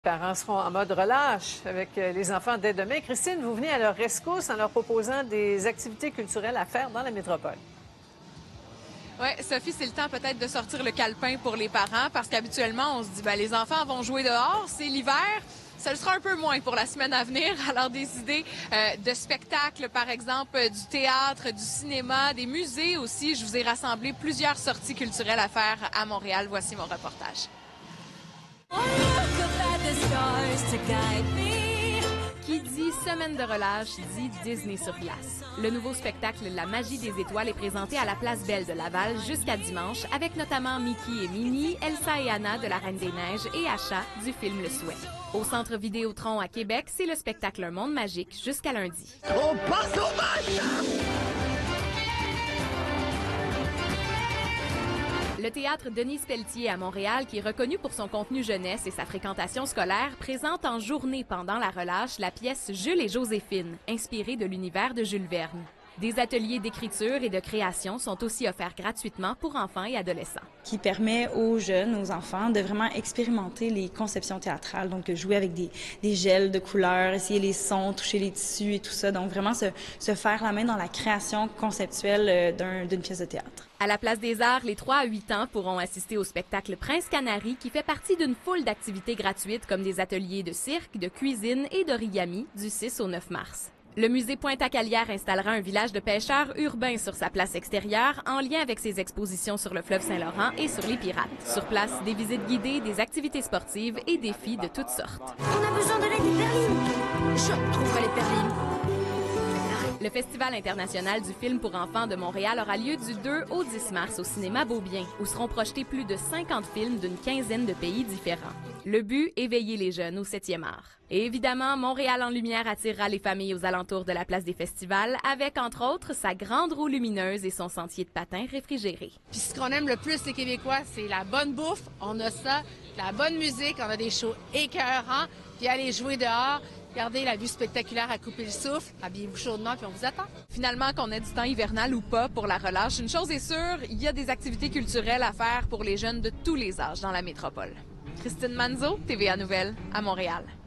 Les parents seront en mode relâche avec les enfants dès demain. Christine, vous venez à leur rescousse en leur proposant des activités culturelles à faire dans la métropole. Oui, Sophie, c'est le temps peut-être de sortir le calepin pour les parents parce qu'habituellement, on se dit, les enfants vont jouer dehors, c'est l'hiver. Ça le sera un peu moins pour la semaine à venir. Alors, des idées de spectacles, par exemple, du théâtre, du cinéma, des musées aussi. Je vous ai rassemblé plusieurs sorties culturelles à faire à Montréal. Voici mon reportage. Qui dit semaine de relâche dit Disney sur glace. Le nouveau spectacle La magie des étoiles est présenté à la Place Belle de Laval jusqu'à dimanche avec notamment Mickey et Minnie, Elsa et Anna de La Reine des Neiges et Asha du film Le Souhait. Au Centre Vidéotron à Québec, c'est le spectacle Un monde magique jusqu'à lundi. On passe au match! Le théâtre Denise Pelletier à Montréal, qui est reconnu pour son contenu jeunesse et sa fréquentation scolaire, présente en journée pendant la relâche la pièce Jules et Joséphine, inspirée de l'univers de Jules Verne. Des ateliers d'écriture et de création sont aussi offerts gratuitement pour enfants et adolescents. Qui permet aux jeunes, aux enfants, de vraiment expérimenter les conceptions théâtrales. Donc, jouer avec des gels de couleurs, essayer les sons, toucher les tissus et tout ça. Donc, vraiment se faire la main dans la création conceptuelle d'une pièce de théâtre. À la Place des Arts, les 3 à 8 ans pourront assister au spectacle Prince Canary qui fait partie d'une foule d'activités gratuites comme des ateliers de cirque, de cuisine et d'origami du 6 au 9 mars. Le musée Pointe-à-Calière installera un village de pêcheurs urbains sur sa place extérieure en lien avec ses expositions sur le fleuve Saint-Laurent et sur les pirates. Sur place, des visites guidées, des activités sportives et défis de toutes sortes. On a besoin de l'aide des perlines. Je trouverai les perlines. Le Festival international du film pour enfants de Montréal aura lieu du 2 au 10 mars au cinéma Beaubien, où seront projetés plus de 50 films d'une quinzaine de pays différents. Le but, éveiller les jeunes au 7e art. Et évidemment, Montréal en lumière attirera les familles aux alentours de la place des festivals, avec entre autres sa grande roue lumineuse et son sentier de patins réfrigéré. Puis ce qu'on aime le plus, les Québécois, c'est la bonne bouffe, on a ça, la bonne musique, on a des shows écœurants, puis aller jouer dehors. Regardez la vue spectaculaire à couper le souffle. Habillez-vous chaudement, puis on vous attend. Finalement, qu'on ait du temps hivernal ou pas pour la relâche, une chose est sûre, il y a des activités culturelles à faire pour les jeunes de tous les âges dans la métropole. Christine Manzo, TVA Nouvelles, à Montréal.